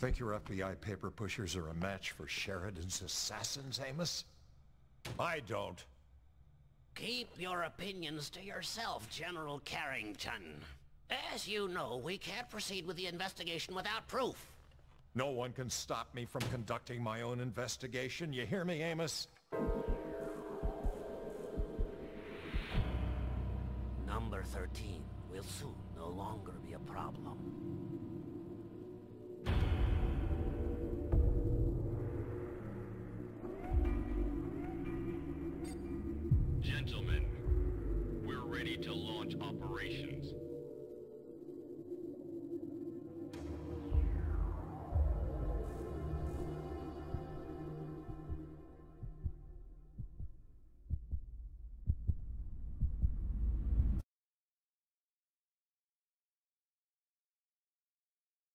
Think your FBI paper pushers are a match for Sheridan's assassins, Amos? I don't. Keep your opinions to yourself, General Carrington. As you know, we can't proceed with the investigation without proof. No one can stop me from conducting my own investigation. You hear me, Amos? Number 13 will soon no longer be a problem. Gentlemen, we're ready to launch operations.